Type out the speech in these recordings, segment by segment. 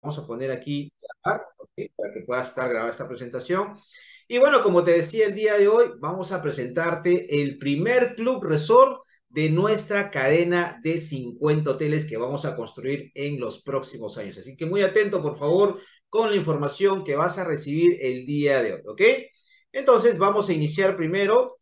vamos a poner aquí, ¿ok? Para que pueda estar grabada esta presentación. Y bueno, como te decía el día de hoy, vamos a presentarte el primer club resort de nuestra cadena de 50 hoteles que vamos a construir en los próximos años. Así que muy atento, por favor, con la información que vas a recibir el día de hoy, ¿ok? Entonces, vamos a iniciar primero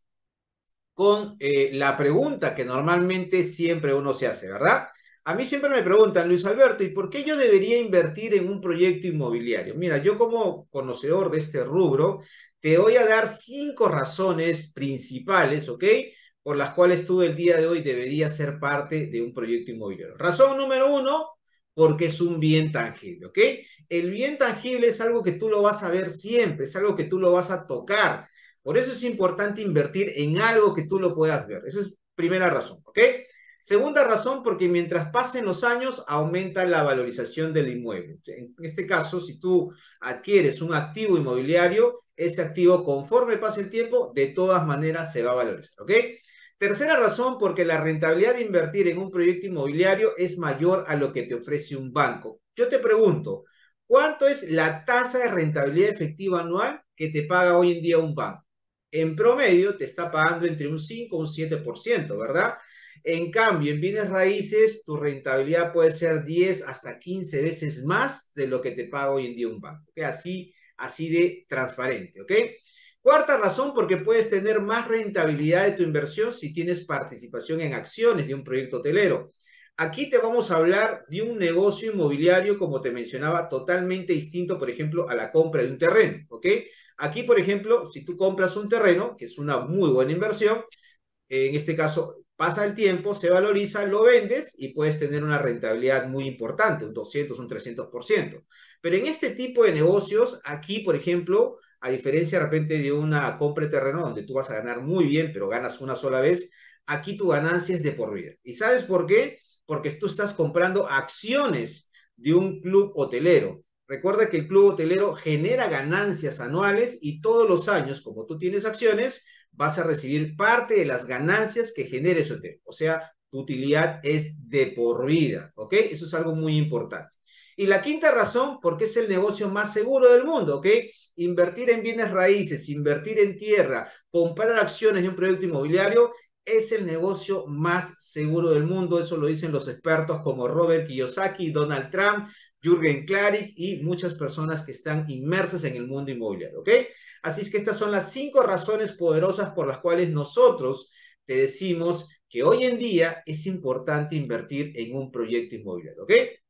con la pregunta que normalmente siempre uno se hace, ¿verdad? A mí siempre me preguntan, Luis Alberto, ¿y por qué yo debería invertir en un proyecto inmobiliario? Mira, yo como conocedor de este rubro, te voy a dar 5 razones principales, ¿ok? Por las cuales tú el día de hoy deberías ser parte de un proyecto inmobiliario. Razón número 1, porque es un bien tangible, ¿ok? El bien tangible es algo que tú lo vas a ver siempre, es algo que tú lo vas a tocar. Por eso es importante invertir en algo que tú lo puedas ver. Esa es primera razón, ¿ok? Segunda razón, porque mientras pasen los años, aumenta la valorización del inmueble. En este caso, si tú adquieres un activo inmobiliario, ese activo, conforme pase el tiempo, de todas maneras se va a valorizar, ¿ok? Tercera razón, porque la rentabilidad de invertir en un proyecto inmobiliario es mayor a lo que te ofrece un banco. Yo te pregunto, ¿cuánto es la tasa de rentabilidad efectiva anual que te paga hoy en día un banco? En promedio te está pagando entre un 5 y un 7%, ¿verdad? En cambio, en bienes raíces, tu rentabilidad puede ser 10 hasta 15 veces más de lo que te paga hoy en día un banco. ¿Okay? Así de transparente, ¿ok? Cuarta razón, porque puedes tener más rentabilidad de tu inversión si tienes participación en acciones de un proyecto hotelero. Aquí te vamos a hablar de un negocio inmobiliario, como te mencionaba, totalmente distinto, por ejemplo, a la compra de un terreno, ¿ok? Aquí, por ejemplo, si tú compras un terreno, que es una muy buena inversión, en este caso pasa el tiempo, se valoriza, lo vendes y puedes tener una rentabilidad muy importante, un 200, un 300%. Pero en este tipo de negocios, aquí, por ejemplo, a diferencia de repente de una compra de terreno donde tú vas a ganar muy bien, pero ganas una sola vez, aquí tu ganancia es de por vida. ¿Y sabes por qué? Porque tú estás comprando acciones de un club hotelero. Recuerda que el club hotelero genera ganancias anuales y todos los años, como tú tienes acciones, vas a recibir parte de las ganancias que genere ese hotel. O sea, tu utilidad es de por vida, ¿ok? Eso es algo muy importante. Y la quinta razón, porque es el negocio más seguro del mundo, ¿ok? Invertir en bienes raíces, invertir en tierra, comprar acciones de un proyecto inmobiliario es el negocio más seguro del mundo. Eso lo dicen los expertos como Robert Kiyosaki, Donald Trump, Jürgen Klarik y muchas personas que están inmersas en el mundo inmobiliario, ¿ok? Así es que estas son las 5 razones poderosas por las cuales nosotros te decimos que hoy en día es importante invertir en un proyecto inmobiliario, ¿ok?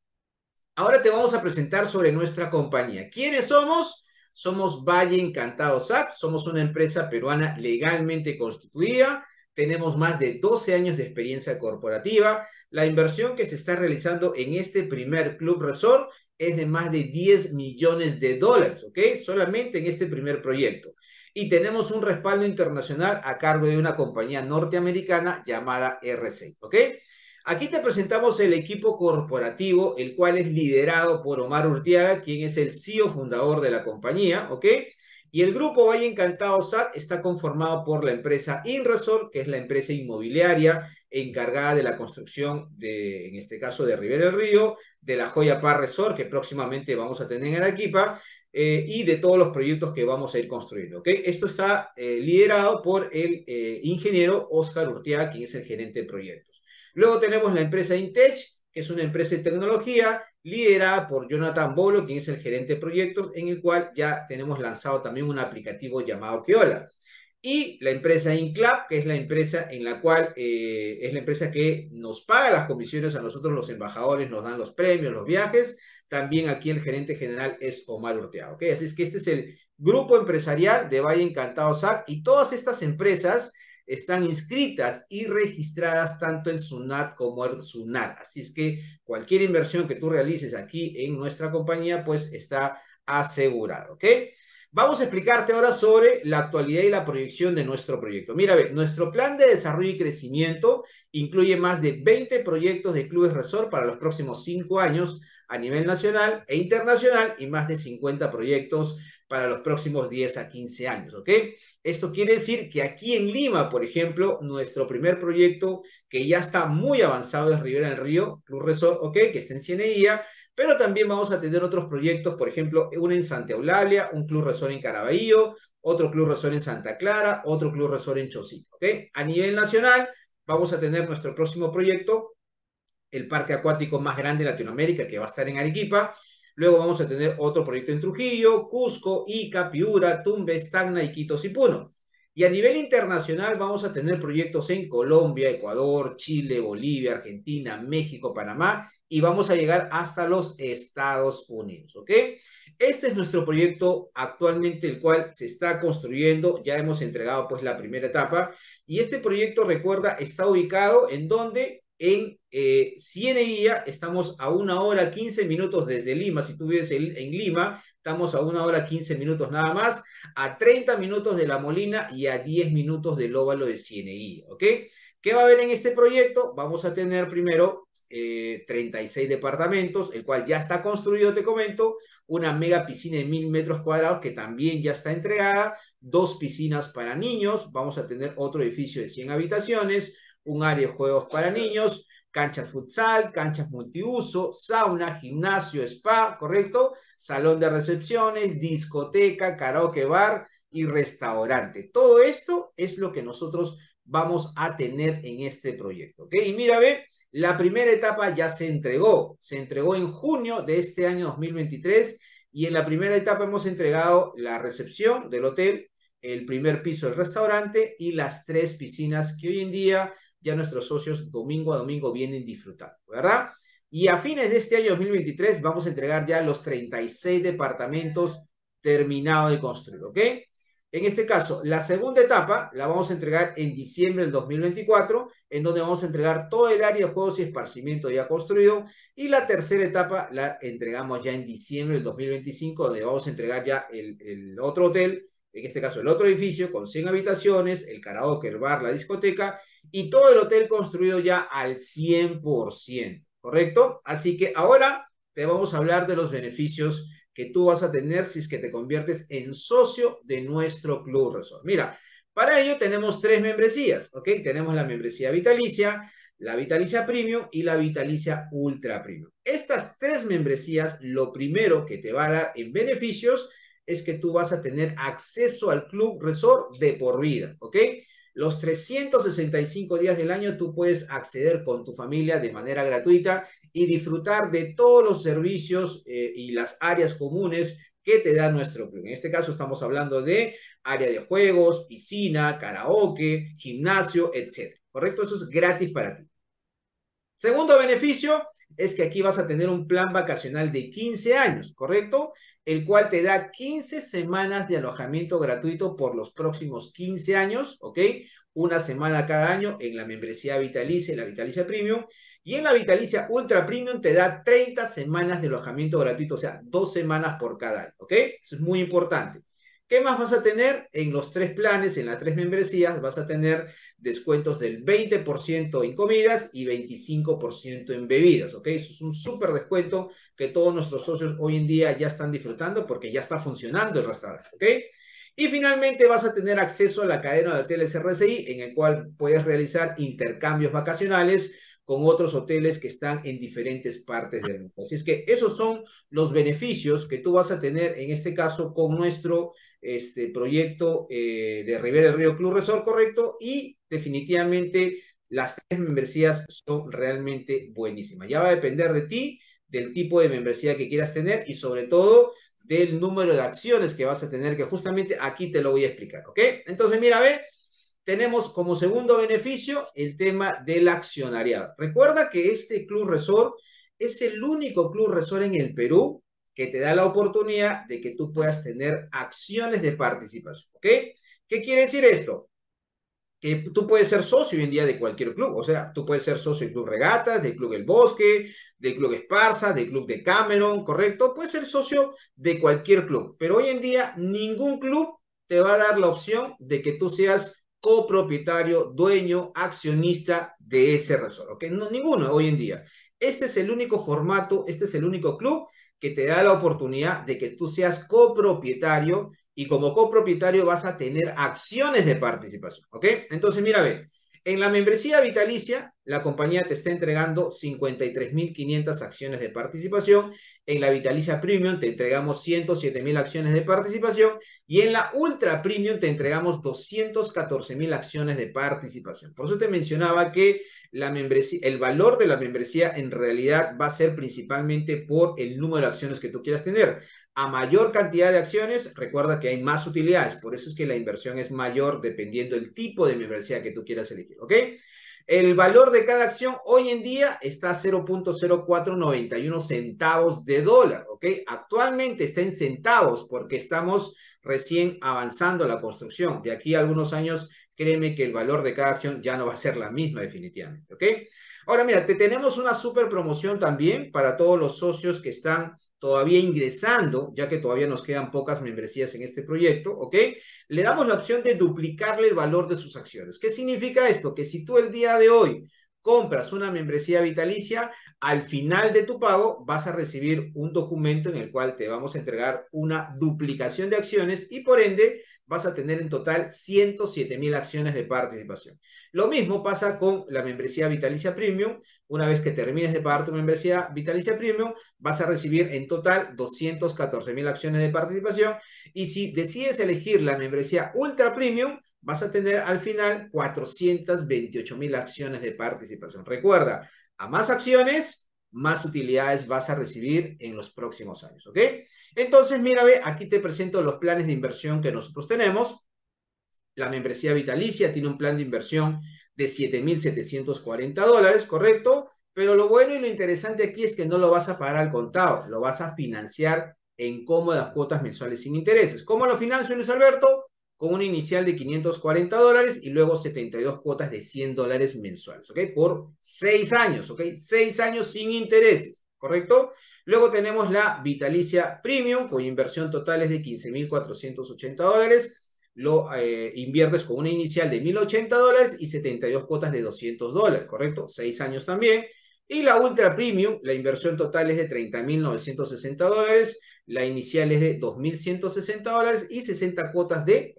Ahora te vamos a presentar sobre nuestra compañía. ¿Quiénes somos? Somos Valle Encantado SAC, somos una empresa peruana legalmente constituida, tenemos más de 12 años de experiencia corporativa. La inversión que se está realizando en este primer club resort es de más de 10 millones de dólares, ¿ok? Solamente en este primer proyecto. Y tenemos un respaldo internacional a cargo de una compañía norteamericana llamada RC, ¿ok? Aquí te presentamos el equipo corporativo, el cual es liderado por Omar Urtiaga, quien es el CEO fundador de la compañía, ¿ok? Y el grupo Valle Encantado SAC está conformado por la empresa Inresort, que es la empresa inmobiliaria encargada de la construcción de, en este caso, de Ribera del Río, de la Joya Park Resort, que próximamente vamos a tener en Arequipa, y de todos los proyectos que vamos a ir construyendo, ¿ok? Esto está liderado por el ingeniero Oscar Urtiaga, quien es el gerente de proyectos. Luego tenemos la empresa Intech, que es una empresa de tecnología liderada por Jonathan Bolo, quien es el gerente de proyectos, en el cual ya tenemos lanzado también un aplicativo llamado Keola. Y la empresa Inclap, que es la empresa en la cual es la empresa que nos paga las comisiones a nosotros, los embajadores, nos dan los premios, los viajes. También aquí el gerente general es Omar Urteaga, ¿ok? Así es que este es el grupo empresarial de Valle Encantado SAC y todas estas empresas están inscritas y registradas tanto en SUNAT como en SUNAT. Así es que cualquier inversión que tú realices aquí en nuestra compañía, pues está asegurado, ¿ok? Vamos a explicarte ahora sobre la actualidad y la proyección de nuestro proyecto. Mira, ve, nuestro plan de desarrollo y crecimiento incluye más de 20 proyectos de clubes resort para los próximos 5 años a nivel nacional e internacional y más de 50 proyectos para los próximos 10 a 15 años, ¿ok? Esto quiere decir que aquí en Lima, por ejemplo, nuestro primer proyecto que ya está muy avanzado es Ribera del Río, Club Resort, ¿ok? Que está en Cieneguía. pero también vamos a tener otros proyectos, por ejemplo, uno en Santa Eulalia, un club resort en Caraballo, otro club resort en Santa Clara, otro club resort en Chosico, ¿ok? A nivel nacional, vamos a tener nuestro próximo proyecto, el parque acuático más grande de Latinoamérica, que va a estar en Arequipa. Luego vamos a tener otro proyecto en Trujillo, Cusco, Ica, Piura, Tumbes, Tacna, Iquitos y Puno. Y a nivel internacional vamos a tener proyectos en Colombia, Ecuador, Chile, Bolivia, Argentina, México, Panamá, y vamos a llegar hasta los Estados Unidos, ¿ok? Este es nuestro proyecto actualmente, el cual se está construyendo. Ya hemos entregado pues la primera etapa, y este proyecto, recuerda, está ubicado en donde en Cieneguía. Estamos a 1 hora 15 minutos desde Lima. Si tú vives en Lima, estamos a 1 hora 15 minutos nada más, a 30 minutos de La Molina y a 10 minutos del óvalo de Cieneguía, ¿ok? ¿Qué va a haber en este proyecto? Vamos a tener primero 36 departamentos, el cual ya está construido, te comento, una mega piscina de 1000 metros cuadrados que también ya está entregada, 2 piscinas para niños, vamos a tener otro edificio de 100 habitaciones, un área de juegos para niños, canchas futsal, canchas multiuso, sauna, gimnasio, spa, ¿correcto? Salón de recepciones, discoteca, karaoke bar y restaurante. Todo esto es lo que nosotros vamos a tener en este proyecto, ¿ok? Y mira, ve, la primera etapa ya se entregó en junio de este año 2023, y en la primera etapa hemos entregado la recepción del hotel, el primer piso del restaurante y las 3 piscinas que hoy en día ya nuestros socios domingo a domingo vienen disfrutando, ¿verdad? Y a fines de este año 2023 vamos a entregar ya los 36 departamentos terminados de construir, ¿ok? En este caso, la segunda etapa la vamos a entregar en diciembre del 2024, en donde vamos a entregar todo el área de juegos y esparcimiento ya construido, y la tercera etapa la entregamos ya en diciembre del 2025, donde vamos a entregar ya el otro hotel, en este caso el otro edificio con 100 habitaciones, el karaoke, el bar, la discoteca, y todo el hotel construido ya al 100%, ¿correcto? Así que ahora te vamos a hablar de los beneficios que tú vas a tener si es que te conviertes en socio de nuestro Club Resort. Mira, para ello tenemos 3 membresías, ¿ok? Tenemos la membresía vitalicia, la vitalicia premium y la vitalicia ultra premium. Estas 3 membresías, lo primero que te va a dar en beneficios es que tú vas a tener acceso al Club Resort de por vida, ¿ok? Los 365 días del año tú puedes acceder con tu familia de manera gratuita y disfrutar de todos los servicios y las áreas comunes que te da nuestro club. En este caso estamos hablando de área de juegos, piscina, karaoke, gimnasio, etc. ¿Correcto? Eso es gratis para ti. Segundo beneficio es que aquí vas a tener un plan vacacional de 15 años, ¿correcto? El cual te da 15 semanas de alojamiento gratuito por los próximos 15 años, ¿ok? Una semana cada año en la membresía vitalicia y la vitalicia premium. Y en la vitalicia ultra premium te da 30 semanas de alojamiento gratuito, o sea, 2 semanas por cada año, ¿ok? Eso es muy importante. ¿Qué más vas a tener? En los 3 planes, en las 3 membresías, vas a tener descuentos del 20% en comidas y 25% en bebidas, ¿ok? Eso es un súper descuento que todos nuestros socios hoy en día ya están disfrutando porque ya está funcionando el restaurante, ¿ok? Y finalmente vas a tener acceso a la cadena de hoteles RCI, en el cual puedes realizar intercambios vacacionales con otros hoteles que están en diferentes partes del mundo. Así es que esos son los beneficios que tú vas a tener en este caso con nuestro proyecto de Ribera del Río Club Resort, correcto, y definitivamente las 3 membresías son realmente buenísimas. Ya va a depender de ti, del tipo de membresía que quieras tener y sobre todo del número de acciones que vas a tener, que justamente aquí te lo voy a explicar, ¿ok? Entonces, mira, ve, tenemos como segundo beneficio el tema del accionariado. Recuerda que este Club Resort es el único Club Resort en el Perú que te da la oportunidad de que tú puedas tener acciones de participación, ¿ok? ¿Qué quiere decir esto? Que tú puedes ser socio hoy en día de cualquier club, o sea, tú puedes ser socio del Club Regatas, del Club El Bosque, del Club Esparza, del Club de Cameron, ¿correcto? Puedes ser socio de cualquier club, pero hoy en día ningún club te va a dar la opción de que tú seas copropietario, dueño, accionista de ese resort, ¿ok? No, ninguno hoy en día. Este es el único formato, este es el único club que te da la oportunidad de que tú seas copropietario, y como copropietario vas a tener acciones de participación, ¿ok? Entonces, mira, ve, En la membresía vitalicia, la compañía te está entregando 53.500 acciones de participación. En la vitalicia premium te entregamos 107.000 acciones de participación. Y en la ultra premium te entregamos 214.000 acciones de participación. Por eso te mencionaba que la membresía, el valor de la membresía en realidad va a ser principalmente por el número de acciones que tú quieras tener. A mayor cantidad de acciones, recuerda que hay más utilidades, por eso es que la inversión es mayor dependiendo del tipo de membresía que tú quieras elegir, ¿ok? El valor de cada acción hoy en día está a 0.0491 centavos de dólar, ¿ok? Actualmente está en centavos porque estamos recién avanzando la construcción. De aquí a algunos años, créeme que el valor de cada acción ya no va a ser la misma definitivamente, ¿ok? Ahora mira, te tenemos una super promoción también para todos los socios que están todavía ingresando, ya que todavía nos quedan pocas membresías en este proyecto, ¿ok? Le damos la opción de duplicarle el valor de sus acciones. ¿Qué significa esto? Que si tú el día de hoy compras una membresía vitalicia, al final de tu pago vas a recibir un documento en el cual te vamos a entregar una duplicación de acciones y por ende vas a tener en total 107.000 acciones de participación. Lo mismo pasa con la membresía vitalicia premium. Una vez que termines de pagar tu membresía vitalicia premium, vas a recibir en total 214.000 acciones de participación. Y si decides elegir la membresía ultra premium, vas a tener al final 428.000 acciones de participación. Recuerda, a más acciones, más utilidades vas a recibir en los próximos años, ¿ok? Entonces, mira, ve, aquí te presento los planes de inversión que nosotros tenemos. La membresía vitalicia tiene un plan de inversión de $7.740, ¿correcto? Pero lo bueno y lo interesante aquí es que no lo vas a pagar al contado, lo vas a financiar en cómodas cuotas mensuales sin intereses. ¿Cómo lo financio, Luis Alberto? Con una inicial de $540 y luego 72 cuotas de $100 mensuales, ¿ok? Por 6 años, ¿ok? 6 años sin intereses, ¿correcto? Luego tenemos la vitalicia premium, cuya inversión total es de $15.480. Lo inviertes con una inicial de $1.080 y 72 cuotas de $200, ¿correcto? 6 años también. Y la Ultra Premium, la inversión total es de $30.960, la inicial es de $2.160 y 60 cuotas de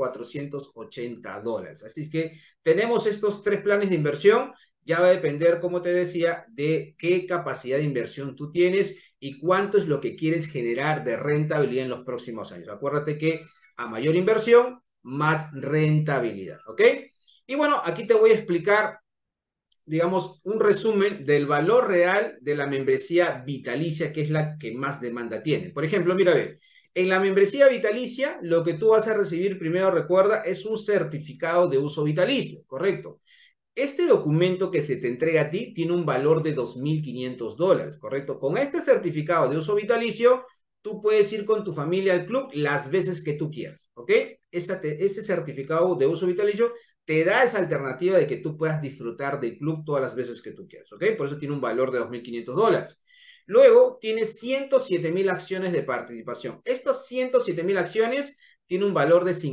$480. Así que tenemos estos 3 planes de inversión. Ya va a depender, como te decía, de qué capacidad de inversión tú tienes y cuánto es lo que quieres generar de rentabilidad en los próximos años. Acuérdate que a mayor inversión, más rentabilidad, ¿ok? Y bueno, aquí te voy a explicar, digamos, un resumen del valor real de la membresía vitalicia, que es la que más demanda tiene. Por ejemplo, mira, ve, en la membresía vitalicia, lo que tú vas a recibir primero, recuerda, es un certificado de uso vitalicio, ¿correcto? Este documento que se te entrega a ti tiene un valor de $2.500, ¿correcto? Con este certificado de uso vitalicio, tú puedes ir con tu familia al club las veces que tú quieras, ¿ok? Ese certificado de uso vitalicio te da esa alternativa de que tú puedas disfrutar del club todas las veces que tú quieras, ¿ok? Por eso tiene un valor de $2.500. Luego, tienes 107.000 acciones de participación. Estas 107.000 acciones tienen un valor de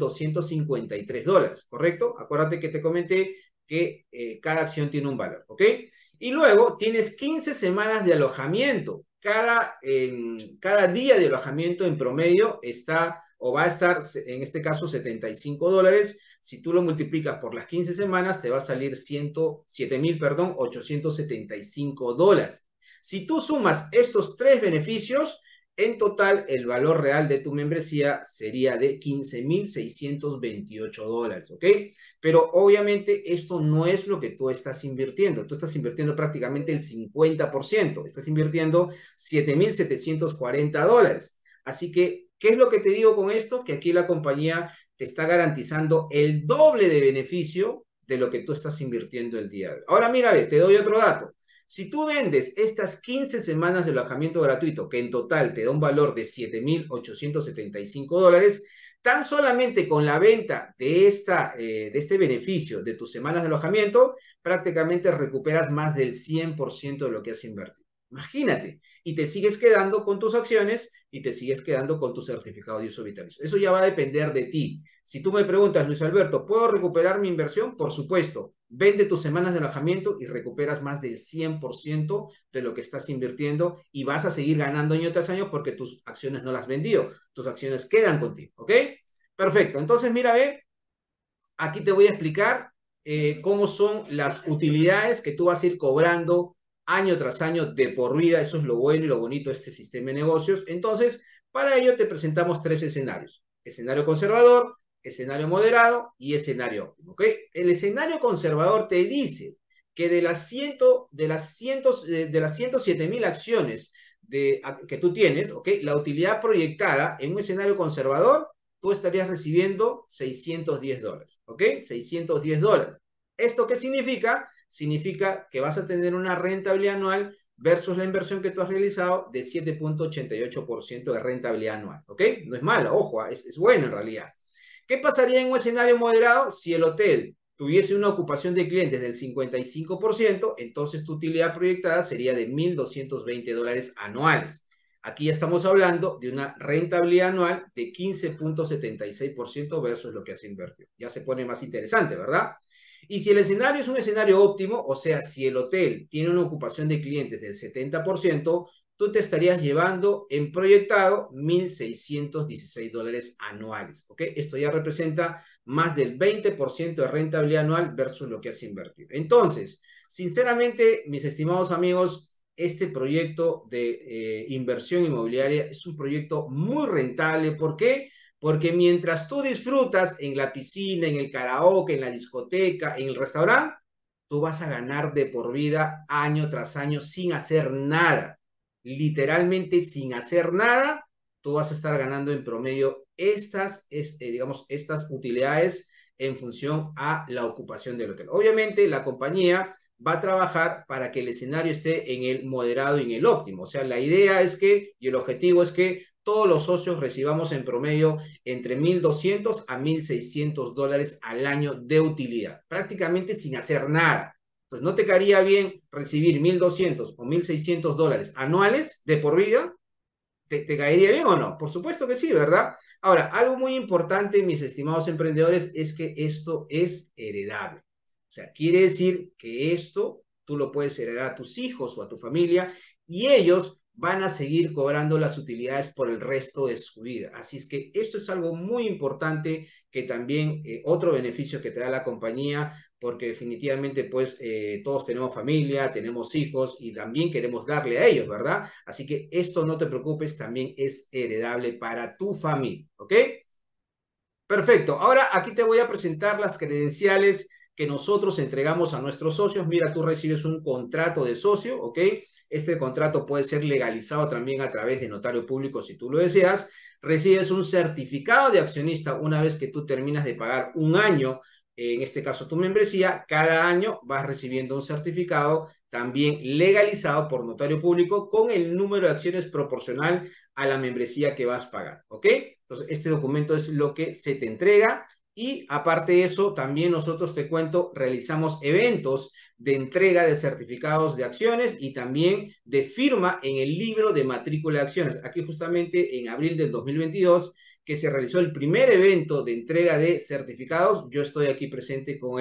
$5.253, ¿correcto? Acuérdate que te comenté que cada acción tiene un valor, ¿ok? Y luego tienes 15 semanas de alojamiento. Cada día de alojamiento en promedio está o va a estar, en este caso, $75. Si tú lo multiplicas por las 15 semanas, te va a salir 107.000, perdón, $875. Si tú sumas estos 3 beneficios, en total, el valor real de tu membresía sería de $15.628, ¿ok? Pero obviamente esto no es lo que tú estás invirtiendo. Tú estás invirtiendo prácticamente el 50%. Estás invirtiendo $7.740. Así que, ¿qué es lo que te digo con esto? Que aquí la compañía te está garantizando el doble de beneficio de lo que tú estás invirtiendo el día de hoy. Ahora mira, te doy otro dato. Si tú vendes estas 15 semanas de alojamiento gratuito, que en total te da un valor de $7.875, tan solamente con la venta de este beneficio de tus semanas de alojamiento, prácticamente recuperas más del 100% de lo que has invertido. Imagínate, y te sigues quedando con tus acciones y te sigues quedando con tu certificado de uso vitalicio. Eso ya va a depender de ti. Si tú me preguntas, Luis Alberto, ¿puedo recuperar mi inversión? Por supuesto. Vende tus semanas de alojamiento y recuperas más del 100% de lo que estás invirtiendo y vas a seguir ganando año tras año porque tus acciones no las has vendido. Tus acciones quedan contigo, ¿ok? Perfecto. Entonces, mira, aquí te voy a explicar cómo son las utilidades que tú vas a ir cobrando año tras año de por vida. Eso es lo bueno y lo bonito de este sistema de negocios. Entonces, para ello te presentamos tres escenarios: escenario conservador, escenario moderado y escenario óptimo, ¿ok? El escenario conservador te dice que de las 107.000 acciones que tú tienes, ¿ok? La utilidad proyectada en un escenario conservador, tú estarías recibiendo $610, ¿ok? $610. ¿Esto qué significa? Significa que vas a tener una rentabilidad anual versus la inversión que tú has realizado de 7.88% de rentabilidad anual, ¿ok? No es mala, ojo, es bueno en realidad. ¿Qué pasaría en un escenario moderado si el hotel tuviese una ocupación de clientes del 55%? Entonces tu utilidad proyectada sería de $1.220 anuales. Aquí ya estamos hablando de una rentabilidad anual de 15.76% versus lo que has invertido. Ya se pone más interesante, ¿verdad? Y si el escenario es un escenario óptimo, o sea, si el hotel tiene una ocupación de clientes del 70%, tú te estarías llevando en proyectado $1.616 anuales, ¿ok? Esto ya representa más del 20% de rentabilidad anual versus lo que has invertido. Entonces, sinceramente, mis estimados amigos, este proyecto de inversión inmobiliaria es un proyecto muy rentable. ¿Por qué? Porque mientras tú disfrutas en la piscina, en el karaoke, en la discoteca, en el restaurante, tú vas a ganar de por vida año tras año sin hacer nada. Literalmente sin hacer nada, tú vas a estar ganando en promedio digamos, estas utilidades en función a la ocupación del hotel. Obviamente, la compañía va a trabajar para que el escenario esté en el moderado y en el óptimo. O sea, la idea es que, y el objetivo es que todos los socios recibamos en promedio entre $1.200 a $1.600 al año de utilidad, prácticamente sin hacer nada. Entonces, ¿no te caería bien recibir $1.200 o $1.600 anuales de por vida? ¿Te caería bien o no? Por supuesto que sí, ¿verdad? Ahora, algo muy importante, mis estimados emprendedores, es que esto es heredable. O sea, quiere decir que esto tú lo puedes heredar a tus hijos o a tu familia y ellos van a seguir cobrando las utilidades por el resto de su vida. Así es que esto es algo muy importante, que también otro beneficio que te da la compañía, porque definitivamente pues todos tenemos familia, tenemos hijos y también queremos darle a ellos, ¿verdad? Así que esto, no te preocupes, también es heredable para tu familia, ¿ok? Perfecto. Ahora aquí te voy a presentar las credenciales que nosotros entregamos a nuestros socios. Mira, tú recibes un contrato de socio, ¿ok? Este contrato puede ser legalizado también a través de notario público si tú lo deseas. Recibes un certificado de accionista una vez que tú terminas de pagar un año, en este caso tu membresía. Cada año vas recibiendo un certificado también legalizado por notario público con el número de acciones proporcional a la membresía que vas a pagar, ¿ok? Entonces, este documento es lo que se te entrega. Y aparte de eso, también nosotros, te cuento, realizamos eventos de entrega de certificados de acciones y también de firma en el libro de matrícula de acciones. Aquí justamente en abril del 2022, que se realizó el primer evento de entrega de certificados, yo estoy aquí presente con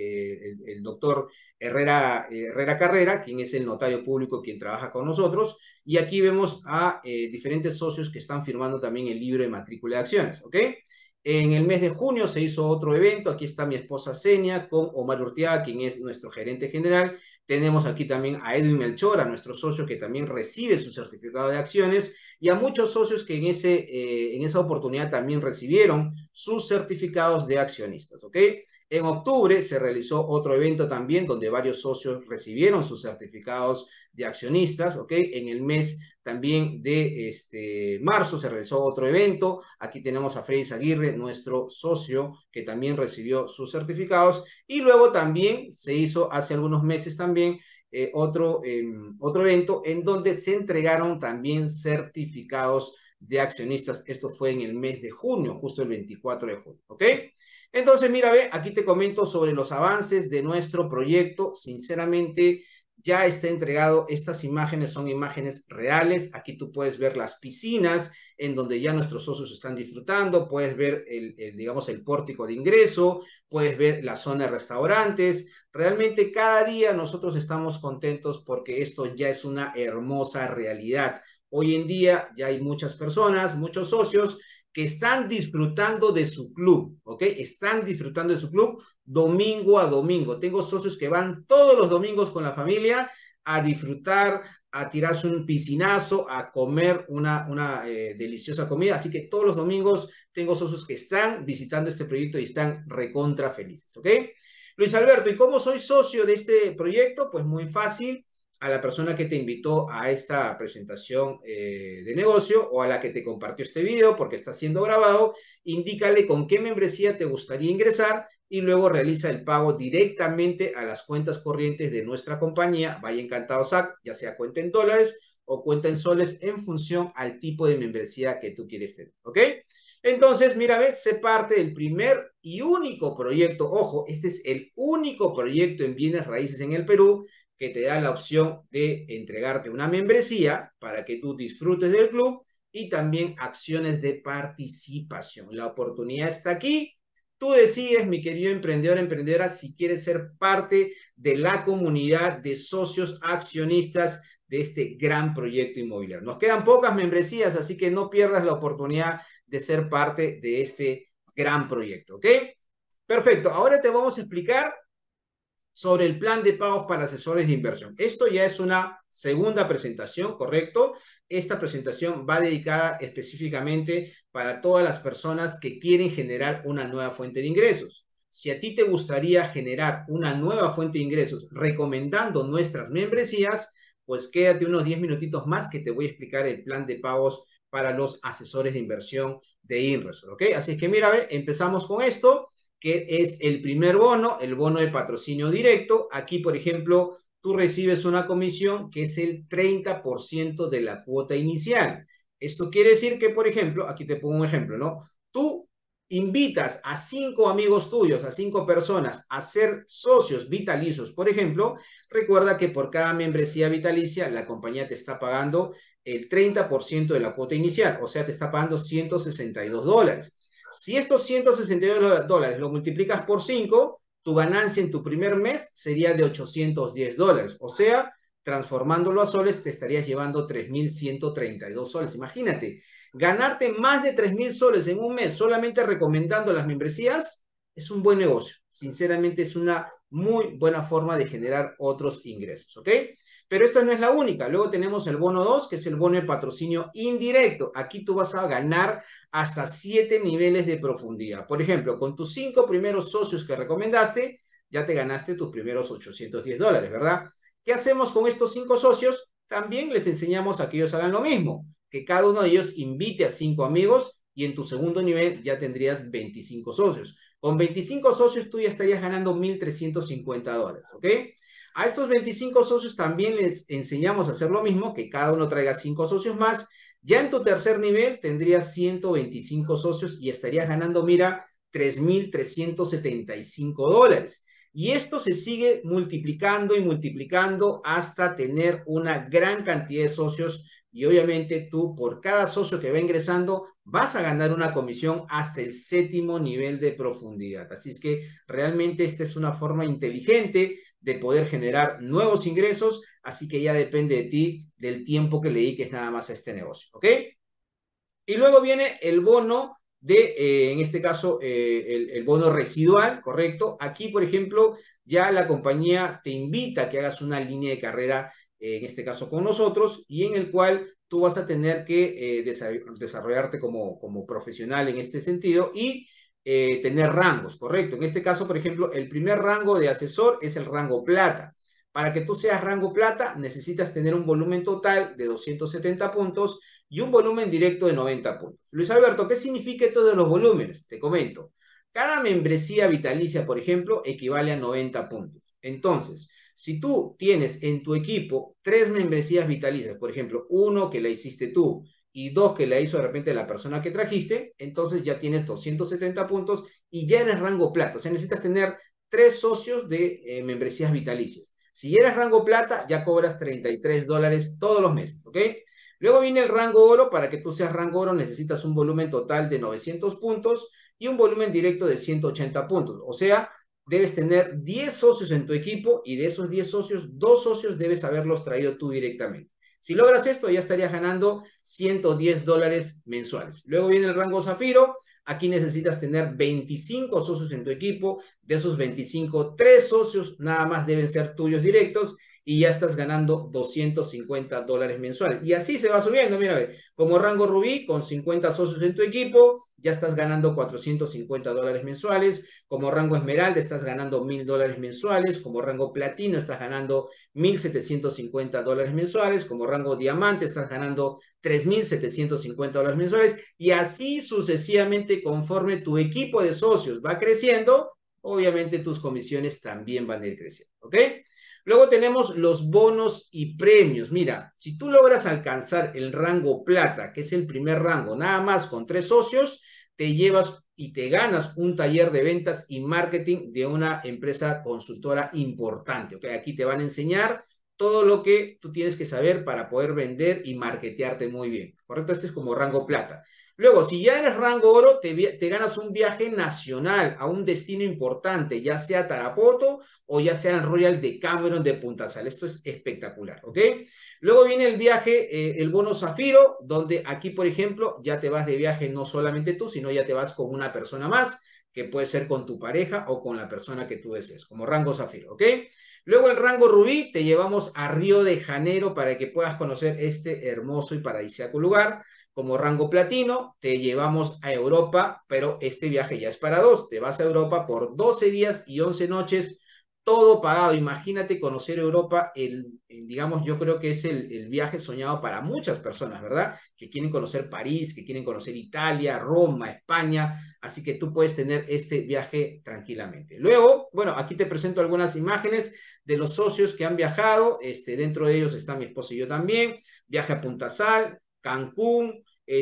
el doctor Herrera Carrera, quien es el notario público quien trabaja con nosotros, y aquí vemos a diferentes socios que están firmando también el libro de matrícula de acciones, ¿ok? En el mes de junio se hizo otro evento. Aquí está mi esposa Senia con Omar Urteaga, quien es nuestro gerente general. Tenemos aquí también a Edwin Melchor, a nuestro socio que también recibe su certificado de acciones, y a muchos socios que en esa oportunidad también recibieron sus certificados de accionistas, ¿ok? En octubre se realizó otro evento también donde varios socios recibieron sus certificados de accionistas, ¿ok? En el mes también de marzo se realizó otro evento. Aquí tenemos a Freddy Aguirre, nuestro socio, que también recibió sus certificados. Y luego también se hizo hace algunos meses también otro evento en donde se entregaron también certificados de accionistas. Esto fue en el mes de junio, justo el 24 de junio, ¿ok? Entonces, mira, ve, aquí te comento sobre los avances de nuestro proyecto. Sinceramente, ya está entregado. Estas imágenes son imágenes reales. Aquí tú puedes ver las piscinas en donde ya nuestros socios están disfrutando. Puedes ver digamos, el pórtico de ingreso. Puedes ver la zona de restaurantes. Realmente cada día nosotros estamos contentos porque esto ya es una hermosa realidad. Hoy en día ya hay muchas personas, muchos socios que están disfrutando de su club, ¿ok? Están disfrutando de su club domingo a domingo. Tengo socios que van todos los domingos con la familia a disfrutar, a tirarse un piscinazo, a comer una deliciosa comida. Así que todos los domingos tengo socios que están visitando este proyecto y están recontra felices, ¿ok? Luis Alberto, ¿y cómo soy socio de este proyecto? Pues muy fácil. A la persona que te invitó a esta presentación de negocio o a la que te compartió este video porque está siendo grabado, indícale con qué membresía te gustaría ingresar y luego realiza el pago directamente a las cuentas corrientes de nuestra compañía, Valle Encantado SAC, ya sea cuenta en dólares o cuenta en soles en función al tipo de membresía que tú quieres tener, ¿ok? Entonces, mira, ve, sé parte del primer y único proyecto, ojo, este es el único proyecto en bienes raíces en el Perú que te da la opción de entregarte una membresía para que tú disfrutes del club y también acciones de participación. La oportunidad está aquí. Tú decides, mi querido emprendedor, emprendedora, si quieres ser parte de la comunidad de socios accionistas de este gran proyecto inmobiliario. Nos quedan pocas membresías, así que no pierdas la oportunidad de ser parte de este gran proyecto, ¿ok? Perfecto. Ahora te vamos a explicar sobre el plan de pagos para asesores de inversión. Esto ya es una segunda presentación, ¿correcto? Esta presentación va dedicada específicamente para todas las personas que quieren generar una nueva fuente de ingresos. Si a ti te gustaría generar una nueva fuente de ingresos recomendando nuestras membresías, pues quédate unos 10 minutitos más que te voy a explicar el plan de pagos para los asesores de inversión de Inversor, ¿ok? Así es que mira, empezamos con esto, que es el primer bono, el bono de patrocinio directo. Aquí, por ejemplo, tú recibes una comisión que es el 30% de la cuota inicial. Esto quiere decir que, por ejemplo, aquí te pongo un ejemplo, ¿no? Tú invitas a 5 amigos tuyos, a 5 personas a ser socios vitalicios, por ejemplo, recuerda que por cada membresía vitalicia la compañía te está pagando el 30% de la cuota inicial, o sea, te está pagando $162. Si estos $162 lo multiplicas por 5, tu ganancia en tu primer mes sería de $810. O sea, transformándolo a soles, te estarías llevando 3.132 soles. Imagínate, ganarte más de 3.000 soles en un mes solamente recomendando las membresías es un buen negocio. Sinceramente, es una muy buena forma de generar otros ingresos, ¿ok? Pero esta no es la única. Luego tenemos el bono 2, que es el bono de patrocinio indirecto. Aquí tú vas a ganar hasta 7 niveles de profundidad. Por ejemplo, con tus 5 primeros socios que recomendaste, ya te ganaste tus primeros $810, ¿verdad? ¿Qué hacemos con estos 5 socios? También les enseñamos a que ellos hagan lo mismo, que cada uno de ellos invite a 5 amigos y en tu segundo nivel ya tendrías 25 socios. Con 25 socios tú ya estarías ganando $1.350, ¿ok? A estos 25 socios también les enseñamos a hacer lo mismo, que cada uno traiga 5 socios más. Ya en tu tercer nivel tendrías 125 socios y estarías ganando, mira, $3.375. Y esto se sigue multiplicando y multiplicando hasta tener una gran cantidad de socios. Y obviamente tú, por cada socio que va ingresando, vas a ganar una comisión hasta el 7º nivel de profundidad. Así es que realmente esta es una forma inteligente de poder generar nuevos ingresos, así que ya depende de ti, del tiempo que le dediques nada más a este negocio, ¿ok? Y luego viene el bono de, en este caso, el bono residual, ¿correcto? Aquí, por ejemplo, ya la compañía te invita a que hagas una línea de carrera, en este caso con nosotros, y en el cual tú vas a tener que desarrollarte como profesional en este sentido y tener rangos, ¿correcto? En este caso, por ejemplo, el primer rango de asesor es el rango plata. Para que tú seas rango plata, necesitas tener un volumen total de 270 puntos y un volumen directo de 90 puntos. Luis Alberto, ¿qué significa esto de los volúmenes? Te comento. Cada membresía vitalicia, por ejemplo, equivale a 90 puntos. Entonces, si tú tienes en tu equipo 3 membresías vitalicias, por ejemplo, 1 que la hiciste tú y 2 que la hizo de repente la persona que trajiste, entonces ya tienes 270 puntos y ya eres rango plata. O sea, necesitas tener 3 socios de membresías vitalicias. Si eres rango plata, ya cobras $33 todos los meses, ¿ok? Luego viene el rango oro. Para que tú seas rango oro necesitas un volumen total de 900 puntos y un volumen directo de 180 puntos. O sea, debes tener 10 socios en tu equipo y de esos 10 socios, 2 socios debes haberlos traído tú directamente. Si logras esto, ya estarías ganando $110 mensuales. Luego viene el rango Zafiro. Aquí necesitas tener 25 socios en tu equipo. De esos 25, 3 socios nada más deben ser tuyos directos y ya estás ganando $250 mensuales. Y así se va subiendo, mira, como rango Rubí, con 50 socios en tu equipo, ya estás ganando $450 mensuales. Como rango Esmeralda, estás ganando $1000 mensuales. Como rango Platino, estás ganando $1750 mensuales. Como rango Diamante, estás ganando $3750 mensuales. Y así sucesivamente, conforme tu equipo de socios va creciendo, obviamente tus comisiones también van a ir creciendo, ¿ok? Luego tenemos los bonos y premios. Mira, si tú logras alcanzar el rango plata, que es el primer rango, nada más con 3 socios, te llevas y te ganas un taller de ventas y marketing de una empresa consultora importante. ¿Okay? Aquí te van a enseñar todo lo que tú tienes que saber para poder vender y marketearte muy bien. ¿Correcto? Este es como rango plata. Luego, si ya eres rango oro, te ganas un viaje nacional a un destino importante, ya sea Tarapoto o ya sea el Royal Decameron de Punta Sal. Esto es espectacular, ¿ok? Luego viene el viaje, el bono Zafiro, donde aquí, por ejemplo, ya te vas de viaje no solamente tú, sino ya te vas con una persona más, que puede ser con tu pareja o con la persona que tú desees, como rango Zafiro, ¿ok? Luego el rango Rubí, te llevamos a Río de Janeiro para que puedas conocer este hermoso y paradisíaco lugar. Como rango platino, te llevamos a Europa, pero este viaje ya es para 2. Te vas a Europa por 12 días y 11 noches, todo pagado. Imagínate conocer Europa, digamos, yo creo que es el viaje soñado para muchas personas, ¿verdad? Que quieren conocer París, que quieren conocer Italia, Roma, España, así que tú puedes tener este viaje tranquilamente. Luego, bueno, aquí te presento algunas imágenes de los socios que han viajado, dentro de ellos está mi esposo y yo también, viaje a Punta Sal, Cancún,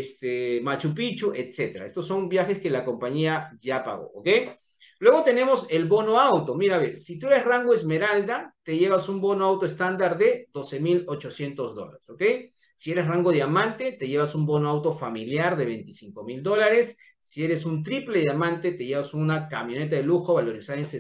Machu Picchu, etcétera. Estos son viajes que la compañía ya pagó, ¿ok? Luego tenemos el bono auto. Mira, a ver, si tú eres rango Esmeralda, te llevas un bono auto estándar de $12,800, ¿ok? Si eres rango Diamante, te llevas un bono auto familiar de $25,000. Si eres un triple Diamante, te llevas una camioneta de lujo valorizada en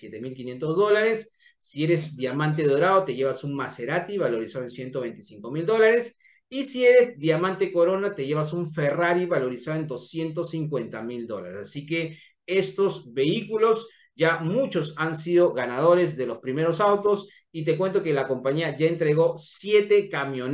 $67,500. Si eres Diamante Dorado, te llevas un Maserati valorizado en $125,000. Y si eres Diamante Corona, te llevas un Ferrari valorizado en $250,000. Así que estos vehículos, ya muchos han sido ganadores de los primeros autos y te cuento que la compañía ya entregó 7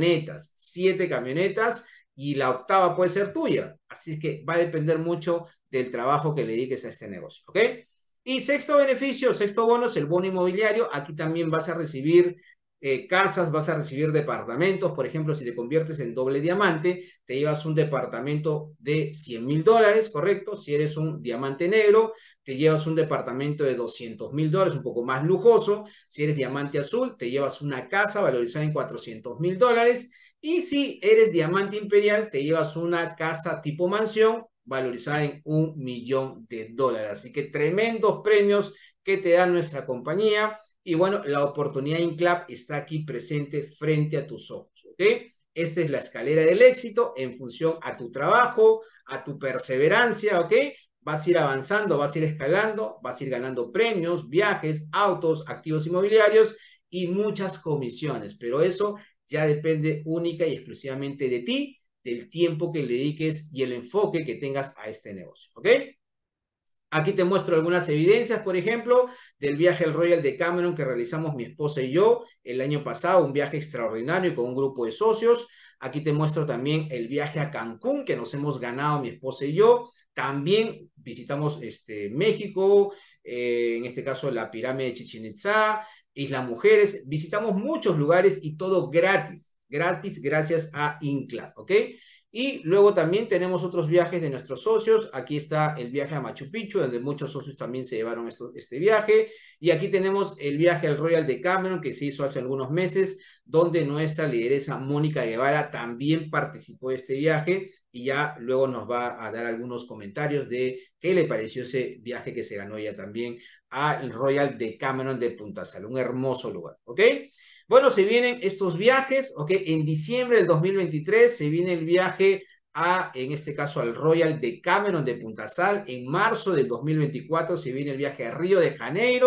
camionetas y la octava puede ser tuya. Así que va a depender mucho del trabajo que le dediques a este negocio, ¿ok? Y sexto beneficio, sexto bono es el bono inmobiliario. Aquí también vas a recibir casas, vas a recibir departamentos. Por ejemplo, si te conviertes en doble diamante, te llevas un departamento de $100,000, ¿correcto? Si eres un diamante negro, te llevas un departamento de $200,000, un poco más lujoso. Si eres diamante azul, te llevas una casa valorizada en $400,000. Y si eres diamante imperial, te llevas una casa tipo mansión valorizada en $1,000,000. Así que tremendos premios que te da nuestra compañía. Y bueno, la oportunidad INCLAB está aquí presente frente a tus ojos, ¿ok? Esta es la escalera del éxito en función a tu trabajo, a tu perseverancia, ¿ok? Vas a ir avanzando, vas a ir escalando, vas a ir ganando premios, viajes, autos, activos inmobiliarios y muchas comisiones. Pero eso ya depende única y exclusivamente de ti, del tiempo que le dediques y el enfoque que tengas a este negocio, ¿ok? Aquí te muestro algunas evidencias, por ejemplo, del viaje al Royal Decameron que realizamos mi esposa y yo el año pasado, un viaje extraordinario con un grupo de socios. Aquí te muestro también el viaje a Cancún que nos hemos ganado mi esposa y yo. También visitamos México, en este caso la pirámide de Chichén Itzá, Isla Mujeres. Visitamos muchos lugares y todo gratis, gratis gracias a INCLAB, ¿ok? Y luego también tenemos otros viajes de nuestros socios. Aquí está el viaje a Machu Picchu, donde muchos socios también se llevaron este viaje. Y aquí tenemos el viaje al Royal Decameron, que se hizo hace algunos meses, donde nuestra lideresa Mónica Guevara también participó de este viaje. Y ya luego nos va a dar algunos comentarios de qué le pareció ese viaje que se ganó ella también al Royal Decameron de Punta Sal. Un hermoso lugar, ¿ok? Bueno, se vienen estos viajes, ¿ok? En diciembre del 2023 se viene el viaje en este caso, al Royal Decameron de Punta Sal. En marzo del 2024 se viene el viaje a Río de Janeiro.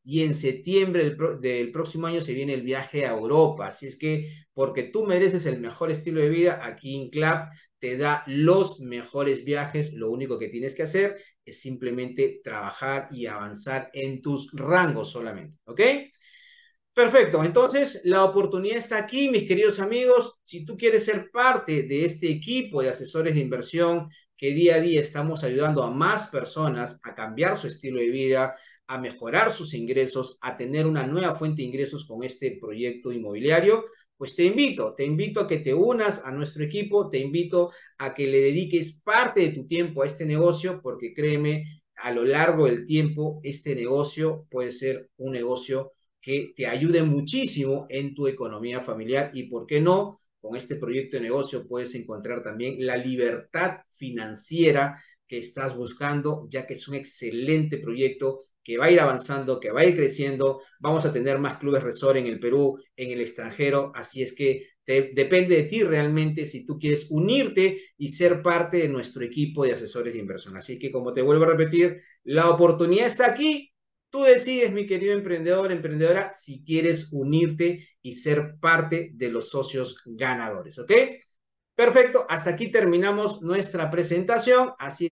y en septiembre del próximo año se viene el viaje a Europa. Así es que, porque tú mereces el mejor estilo de vida, aquí INCLAB te da los mejores viajes. Lo único que tienes que hacer es simplemente trabajar y avanzar en tus rangos solamente, ¿ok? Perfecto, entonces la oportunidad está aquí, mis queridos amigos. Si tú quieres ser parte de este equipo de asesores de inversión que día a día estamos ayudando a más personas a cambiar su estilo de vida, a mejorar sus ingresos, a tener una nueva fuente de ingresos con este proyecto inmobiliario, pues te invito a que te unas a nuestro equipo, te invito a que le dediques parte de tu tiempo a este negocio, porque créeme, a lo largo del tiempo, este negocio puede ser un negocio que te ayude muchísimo en tu economía familiar y, ¿por qué no? Con este proyecto de negocio puedes encontrar también la libertad financiera que estás buscando, ya que es un excelente proyecto que va a ir avanzando, que va a ir creciendo. Vamos a tener más clubes resort en el Perú, en el extranjero, así es que depende de ti realmente si tú quieres unirte y ser parte de nuestro equipo de asesores de inversión. Así que, como te vuelvo a repetir, la oportunidad está aquí. Tú decides, mi querido emprendedor, emprendedora, si quieres unirte y ser parte de los socios ganadores, ¿ok? Perfecto, hasta aquí terminamos nuestra presentación. Así